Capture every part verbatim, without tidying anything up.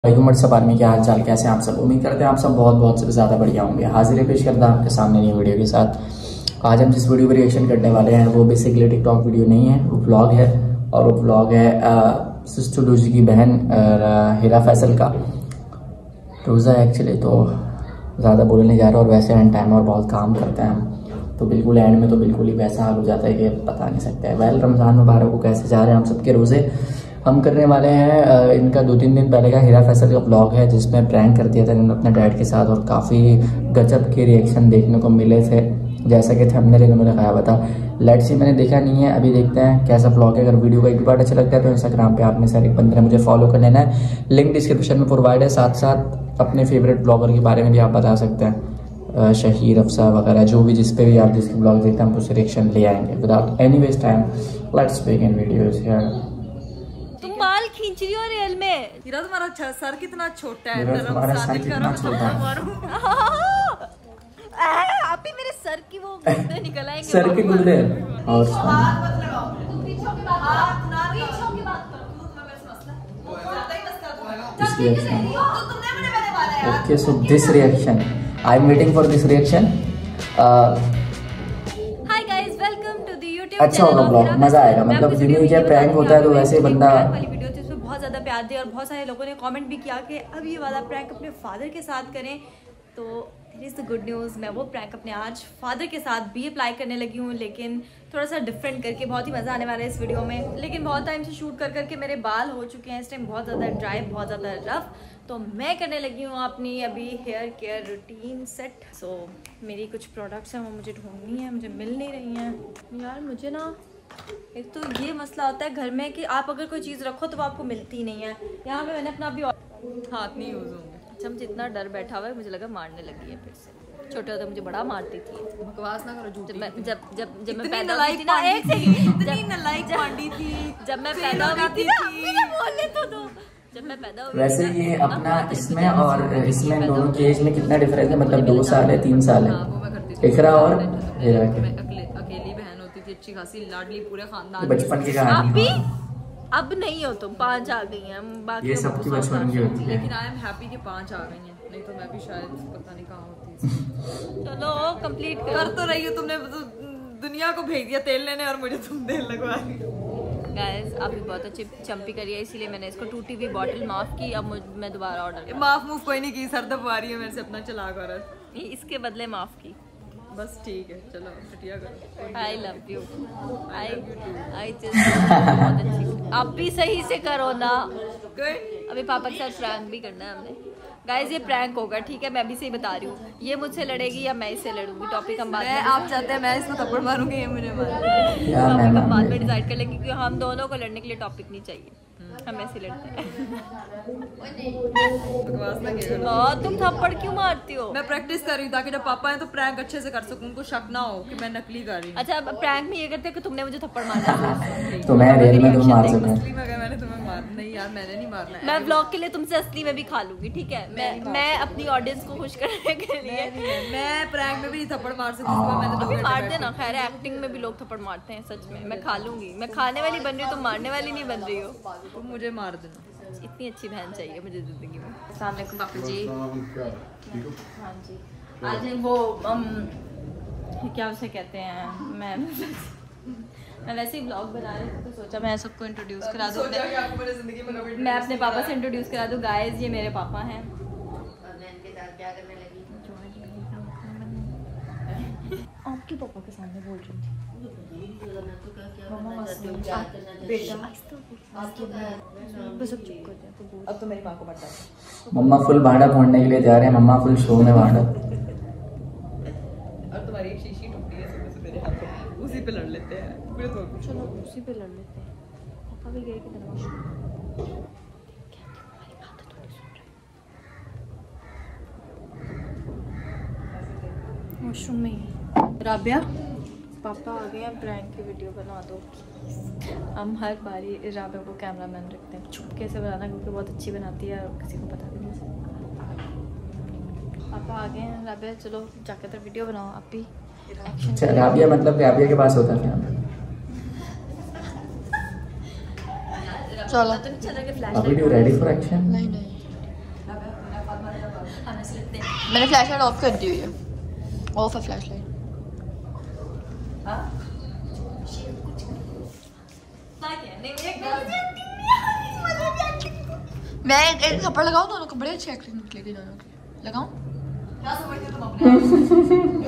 WhatsApp army के हाल चाल कैसे हैं आप सब। उम्मीद करते हैं आप सब बहुत बहुत से ज़्यादा बढ़िया होंगे। हाजिर पेश करता आपके सामने नई वीडियो के साथ। आज हम जिस वीडियो पर रिएक्शन करने वाले हैं वो बेसिकली टिकटॉक वीडियो नहीं है, वो व्लॉग है। और वो व्लॉग है सिस्टर डोजी की बहन हिरा फैसल का रोज़ा है एक्चुअली। तो ज़्यादा बोलने नहीं जा रहा और वैसे एंड टाइम और बहुत काम करते हैं हम, तो बिल्कुल एंड में तो बिल्कुल ही वैसा हाल हो जाता है कि पता नहीं सकता है। वेल रमज़ान मुबारक को कैसे जा रहे हैं हम सबके रोज़े। हम करने वाले हैं इनका दो तीन दिन पहले का हिरा फैसल का व्लॉग है जिसमें प्रैंक कर दिया था इन्होंने अपने डैड के साथ और काफ़ी गजब के रिएक्शन देखने को मिले थे जैसा कि थंबनेल इन्होंने लगाया हुआ था। लेट्स सी मैंने देखा नहीं है, अभी देखते हैं कैसा व्लॉग है। अगर वीडियो का एक बार अच्छा लगता है तो इंस्टाग्राम पे आपने सारे बंदे ने मुझे फॉलो कर लेना है, लिंक डिस्क्रिप्शन में प्रोवाइड है। साथ साथ अपने फेवरेट ब्लॉगर के बारे में भी आप बता सकते हैं, शहीर अफसा वगैरह जो भी जिस पे भी आप जिसके ब्लॉग देखते हैं हम उससे रिएक्शन ले आएंगे। Without any waste time let's begin videos here. तुम बाल खींच रही हो रियल में। हीरा तुम्हारा सर कितना छोटा है। आप ही मेरे सर की वो गुर्दे निकल आएंगे। सर के गुर्दे और okay so this reaction I am waiting for this reaction. Hi guys, welcome to the YouTube. अच्छा होगा ब्लॉग, मजा आएगा। मतलब जिम्मी क्या प्रैंक होता है तो वैसे ही बंदा वाली वीडियो थी, उसमें बहुत ज्यादा प्यार दिया और बहुत सारे लोगों ने कमेंट भी किया कि अब ये वाला प्रैंक अपने फादर के साथ करें। तो there is the good news, मैं वो प्रैंक अपने आज फादर के साथ भी अप्लाई करने लगी हूँ, लेकिन थोड़ा सा डिफरेंट करके। बहुत ही मज़ा आने वाला है इस वीडियो में। लेकिन बहुत टाइम से शूट कर करके मेरे बाल हो चुके हैं इस टाइम बहुत ज़्यादा ड्राई, बहुत ज़्यादा रफ। तो मैं करने लगी हूँ अपनी अभी hair care routine set. So so, मेरी कुछ प्रोडक्ट्स हैं वो मुझे ढूंढनी है, मुझे मिल नहीं रही हैं यार। मुझे ना एक तो ये मसला होता है घर में कि आप अगर कोई चीज़ रखो तो वो आपको मिलती नहीं है। यहाँ पे मैंने अपना अभी हाथ नहीं यूज़ होंगे। अच्छा, मुझे इतना डर बैठा हुआ है, मुझे लगा मारने लगी है फिर से। छोटे होते मुझे बड़ा मारती थी। बकवास ना करो, झूठी। जब मैं जब जब जब मैं पैदा हुई थी ना, एक सेकंड, इतनी नलायक पांडी थी जब मैं पैदा हुई थी ना, मुझे बोलने तो दो। जब मैं पैदा हुई वैसे ये अपना इसमें और इसमें दोनों के एज में कितना डिफरेंस है? मतलब दो साल है, तीन साल है इकरा और हिरा के। अकेली बहन होती थी, अच्छी खासी लाडली, पूरे खानदान। बचपन की कहानी। अब नहीं हो तुम, पांच आ गई हैं बाकी ये सबकी बचपन की होती है। लेकिन आई एम हैप्पी कि पांच आ गई हैं, नहीं तो मैं भी शायद पता नहीं कहाँ होती। चलो कंप्लीट कर तो रही हो तुमने, दुनिया को भेज दिया तेल लेने और मुझे तुम तेल लगवा रही हो। गाइस आप भी बहुत अच्छी चंपी करी है, इसीलिए मैंने इसको टूटी हुई बॉटल माफ की। अब मैं दोबारा ऑर्डर माफ मूफ कोई नहीं की, सर दबा रही है मेरे से अपना चलाक औरत, इसके बदले माफ की बस। ठीक है चलो छुट्टियां करो। I love you. आई आई बहुत अच्छी। आप भी सही से करो ना। अभी पापा के साथ प्रैंक भी करना है हमने। गाइस ये प्रैंक होगा, ठीक है? मैं भी सही बता रही हूँ। ये मुझसे लड़ेगी या मैं इससे लड़ूंगी, टॉपिक हम बात में। आप चाहते हैं मैं इसको थप्पड़ मारूंगी, ये मुझे मारूंगी। टॉपिक हम बाद में डिसाइड कर लेंगे क्योंकि हम दोनों को लड़ने के लिए टॉपिक नहीं चाहिए, हम ऐसे लड़ते हैं। तो तुम थप्पड़ क्यों मारती हो? मैं प्रैक्टिस कर रही हूँ ताकि जब पापा हैं तो प्रैंक अच्छे से कर सकूं, उनको शक ना हो कि मैं नकली कर रही हूँ। अच्छा, प्रैंक में ये करते हैं कि तुमने मुझे थप्पड़ मारा तो मैं रियल में तुम मार सकते असली में मैंने तुम्हें मार नहीं यार, मैंने नहीं मारना है। मैं व्लॉग के लिए तुमसे असली में भी खा लूंगी, ठीक है? मैं मैं अपनी ऑडियंस को खुश करने के लिए मैं प्रैंक में भी थप्पड़ मार सकती हूँ। मार देना, खैर एक्टिंग में भी लोग थप्पड़ मारते हैं। सच में मैं खा लूंगी, मैं खाने वाली बन रही हूँ, तुम मारने वाली नहीं बन रही हो। तुम मुझे मार देना, इतनी अच्छी बहन चाहिए मुझे जिंदगी में। अस्सलाम वालेकुम बापू जी। हाँ जी, आज वो um, क्या उसे कहते हैं, मैं मैं वैसे ही ब्लॉग बना रही थी तो सोचा मैं सबको इंट्रोड्यूस करा दूँ। मैं अपने पापा से इंट्रोड्यूस करा दूँ। गाइस ये मेरे पापा हैं। आपके पापा के सामने बोल रही थी। अब तो मेरी माँ को बता। मम्मा फुल भाड़ा फोड़ने के लिए जा रहे हैं। मम्मा फुल शो में भाड़ा। और तुम्हारी एक शीशी टूटी है सुबह से मेरे हाथ में, उसी पे लड़ लेते हैं। चलो उसी पे लड़ लेते हैं। पापा भी गए किधर? वॉशरूम में ही। राबिया पापा आ गए हैं, प्रैंक की वीडियो बना दो। हम हर बारी राबिया को कैमरामैन रखते हैं, छुपके से बनाना क्योंकि बहुत अच्छी बनाती है और किसी को पता भी नहीं चलता। पापा आ गए हैं। राबिया चलो जाकर तो वीडियो बनाओ आप भी। अच्छा राबिया मतलब राबिया के पास होता है चलो तो नहीं चल रहा कि flash Are you ready for action? नहीं नहीं हम ऐसे लगते हैं। मैंने फ्लैश लाइट ऑफ कर दी हुई है, ऑफ है फ्लैश लाइट। मैं एक, एक थप्पड़ लगाऊं, दोनों को बड़े अच्छे एक्टिंग निकलेगी दोनों की। लगाऊं? क्या समझते हो तुम अपने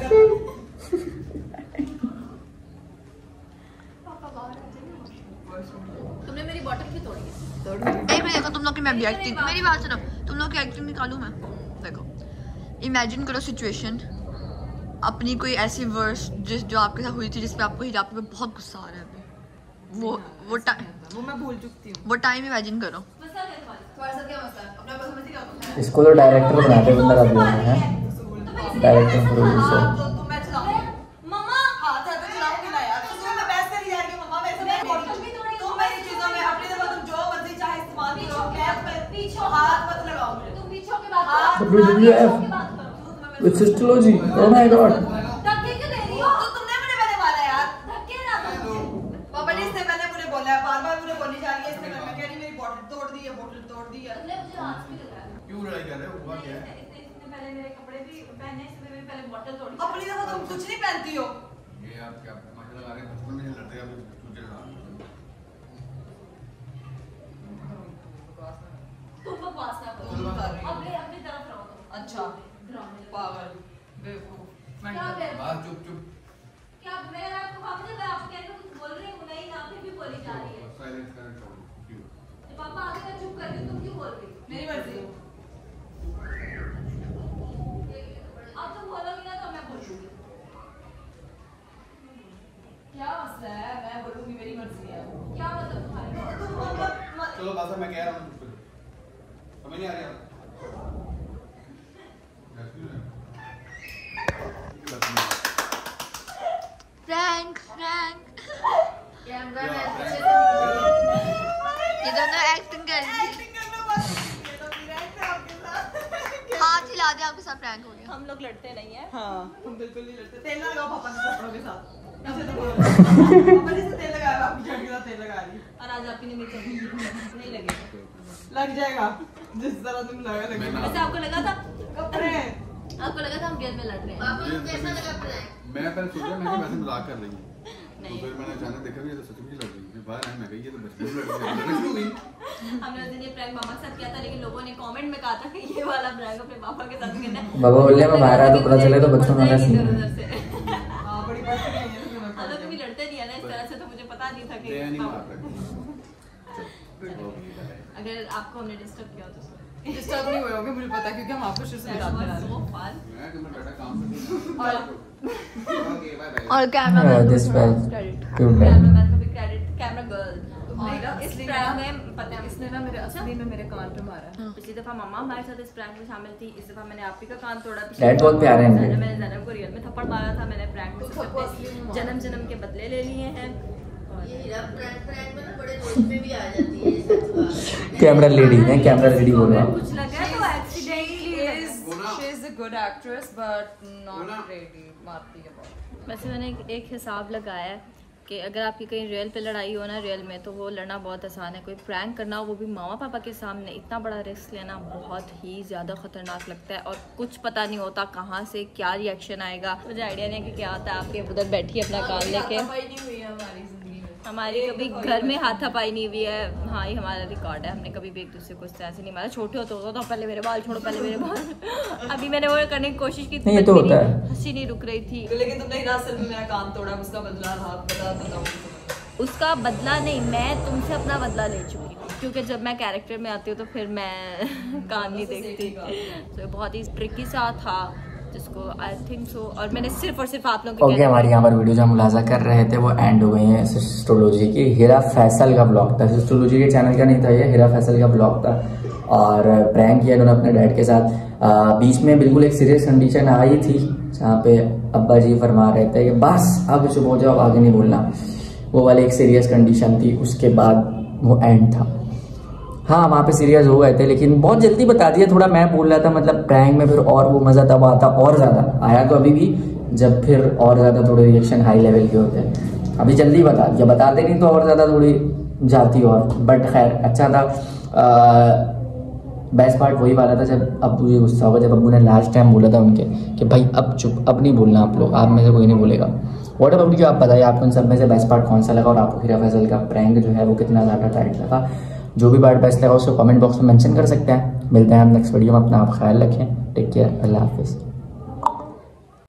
तुमने मेरी बॉटल क्यों तोड़ी है? नहीं मैं देखो तुम लोग की मैं भी एक्टिंग, मेरी बात सुनो, तुम लोग की एक्टिंग निकालूं मैं। देखो इमेजिन करो सिचुएशन, अपनी कोई ऐसी वर्स जिस जो आपके साथ हुई थी जिस पे आपको हिजाब पे बहुत गुस्सा आ रहा है अभी, वो वो टाइम वो मैं भूल चुकी हूँ। वो टाइम इमेजिन करो। तुम्हारे साथ क्या मसला है? अपना पसंद से क्या होता है? इसको तो डायरेक्टर बनाते बंदा रख दिया है, डायरेक्टर प्रोड्यूसर। तो तो मैं चलाऊंगी। मम्मा हाथ है तो चलाऊंगी ना यार। तो तुम्हें मैं बहस करी जा रही हूँ मम्मा मेरे से। मैं बॉटल भी तोड़ी। तुम मेरी चीजों में अपनी दफा तुम जो मर्जी चाहे इस्तेमाल करो। मैं मैं पीछे हाथ मत लगाओ मुझे। तुम पीछे के बात हाथ करो। W की बात करो। It's astrology. Oh my god. धक्के क्यों दे रही हो? तो तुमने मुझे पहले मारा यार। धक्के ना दो। पापा ने इससे पहले मुझे बोला है, बार बार मुझे बोली जा रही है। इसने मैं कह रही मेरी बॉटल तोड़ दी है, बॉटल तोड़ दी है। तुमने मुझे हाथ भी लगाया। क्यों लड़ाई कर रहे हो? हुआ क्या है? इसने इसने पहले मेरे कपड़े भी पहने, इसने मेरी पहले बॉटल तोड़ी। अपनी दफा तुम कुछ नहीं पहनती हो। ये आप क्या मजा लगा रहे हैं? बचपन में लड़ते आप मुझे लगा। तुम बकवास ना करो। तुम कर रही हो। अपनी अपनी तरफ रहो तुम। अच्छा ड्रामे लगा। पागल बेवकूफ। क्या कर बात चुप चुप क्या मैं आपको वापस मैं आपके कहने को कुछ बोल रही हूँ नहीं, ना फिर भी बोली जा रही है। साइलेंस करना छोड़ो। क्यों? पापा आगे मैं चुप कर रही हूँ, तुम क्यों बोल रही हो? मेरी मर्जी। अब तुम बोलोगी ना तो मैं बोलूंगी। क्या मसला है? मैं बोलूंगी मेरी मर्जी है। क्या मतलब तुम्हारी? तुम मत मत चलो बस मैं कह रहा हूँ चुप करो। समझ नहीं आ रही आप? प्रैंक प्रैंक कैमरा क्या में prank? ये दोनों एक्टिंग कर रही थी। एक्टिंग करना मत। ये तो direct है आपके साथ। हाथ हिला दे, आपके साथ प्रैंक हो गया। हम लोग लड़ते नहीं है। हाँ हम बिल्कुल नहीं लड़ते। तेल ना लगाओ पापा के कपड़ों के साथ। ऐसे तो बोलो। पापा ने तेल लगाया, आपकी छड़ी के साथ तेल लगा रही। और आज आपकी ने मेरे नहीं लगेगा। लग जाएगा जिस तरह तुम लगा लगेगा। वैसे आपको लगा था? कपड़े आपको लगा था हम रियल में लड़ रहे हैं? आपको कैसा लगा प्रैंक? मैं पहले सोचा मैं वैसे मजाक कर रही हूँ, तो फिर मैंने अचानक देखा ये तो सच में लड़ रही है। बाहर आए मैं कही ये तो बचपन में लड़ रही है। क्यों हुई? हमने उस दिन ये प्रैंक मामा के साथ किया था, लेकिन लोगों ने कमेंट में कहा था कि ये वाला प्रैंक अपने पापा के साथ करना है। बाबा बोले मैं बाहर आया तो पता चले तो बच्चों वाला सीन है। उधर से हां बड़ी बात है ये तो मैं हम लोग कभी लड़ते नहीं है ना इस तरह से, तो मुझे पता नहीं था कि दया नहीं पापा- मार रहा। अगर आपको हमने डिस्टर्ब किया तो डिस्टर्ब नहीं हुए होगे मुझे पता है क्योंकि हम आपको शुरू से बताते रहे so fun। मैं तुम्हें टाटा काम कर ओके बाय बाय। और camera Uh, this was cute man. Cameraman को भी क्रेडिट, कैमरा गर्ल। नहीं ना, और इस इसलिए प्रैंक ना- में पता है इसने ना मेरे असली में मेरे कान पे मारा है। पिछली दफा मम्मा हमारे साथ इस प्रैंक में शामिल थी, इस दफा मैंने आप ही का कान तोड़ा। Dad बहुत प्यारे हैं मैंने इनके। मैंने ज़ैनब को रियल में थप्पड़ मारा था। मैंने प्रैंक में तो सबसे सबको असली में अपने मारा। जन्म जन्म के बदले ले लिए हैं। ये हीरा प्रैंक प्रैंक में ना बड़े दोस्त में भी आ जाती है ये सच बात है। कैमरा लेडी है, कैमरा लेडी बोल रहा हूँ। कुछ लगा तो accidentally She is a good actress but बोला। not really मारती है बहुत। वैसे मैंने एक, एक हिसाब लगाया है कि अगर आपकी कहीं रियल पे लड़ाई हो ना रियल में, तो वो लड़ना बहुत आसान है। कोई प्रैंक करना हो वो भी मामा पापा के सामने, इतना बड़ा रिस्क लेना बहुत ही ज़्यादा ख़तरनाक लगता है। और कुछ पता नहीं होता कहाँ से क्या रिएक्शन आएगा। मुझे आइडिया नहीं है कि क्या आता है। आपके उधर बैठी अपना कान लेके, हाथापाई नहीं हुई है हमारी जिंदगी में। हमारी कभी घर में हाथापाई नहीं हुई है। हाँ ये हमारा रिकॉर्ड है, हमने कभी भी एक दूसरे को इस तरह से नहीं मारा। छोटे होते होता तो पहले मेरे बाल छोड़ो, पहले मेरे बाल। अभी मैंने वो करने की कोशिश की थी, नहीं, ये तो but मेरी होता है। हंसी नहीं रुक रही थी। लेकिन तुमने ही असल में मेरा कान तोड़ा, उसका बदला था बता बताऊं। उसका बदला नहीं, मैं तुमसे अपना बदला ले चुकी हूँ, क्योंकि जब मैं कैरेक्टर में आती हूँ तो फिर मैं कान नहीं देखती। तो बहुत ही ट्रिकी सा था जिसको आई थिंक सो, और मैंने सिर्फ और सिर्फ आप लोगों के ओके कहने हमारी यहाँ पर वीडियो जो हम मुलाजा कर रहे थे वो एंड हो गई है एस्ट्रोलॉजी की। हीरा फैसल का ब्लॉग था, एस्ट्रोलॉजी के चैनल का नहीं था ये, हीरा फैसल का ब्लॉग था। और प्रैंक किया उन्होंने अपने डैड के साथ। आ, बीच में बिल्कुल एक सीरियस कंडीशन आई थी जहाँ पे अब्बा जी फरमा रहे थे कि बस अब चुप हो जाओ, आगे नहीं बोलना। वो वाली एक सीरियस कंडीशन थी, उसके बाद वो एंड था। हाँ वहाँ पे सीरियस हो गए थे, लेकिन बहुत जल्दी बता दिया। थोड़ा मैं बोल रहा था मतलब प्रैंक में, फिर और वो मज़ा तब आता और ज़्यादा आया तो अभी भी, जब फिर और ज़्यादा थोड़े रिएक्शन हाई लेवल के होते हैं। अभी जल्दी बता दिया, बताते नहीं तो और ज़्यादा थोड़ी जाती और। बट खैर अच्छा था। आ, बेस्ट पार्ट वही वाला था जब अब्बू ये गुस्सा होगा, जब अब्बू ने लास्ट टाइम बोला था उनके कि भाई अब चुप, अब नहीं बोलना आप लोग, आप में से कोई नहीं बोलेगा। व्हाट अबाउट यू, आप बताइए आपको इन सब में से बेस्ट पार्ट कौन सा लगा और आपको हीरा फैसल का प्रैंक जो है वो कितना ज़्यादा टाइट लगा। जो भी पार्ट बेस्ट लगा उसको कमेंट बॉक्स में मेंशन कर सकते हैं। मिलते हैं हम नेक्स्ट वीडियो में, अपना आप ख्याल रखें, टेक केयर, अल्लाह हाफिज़।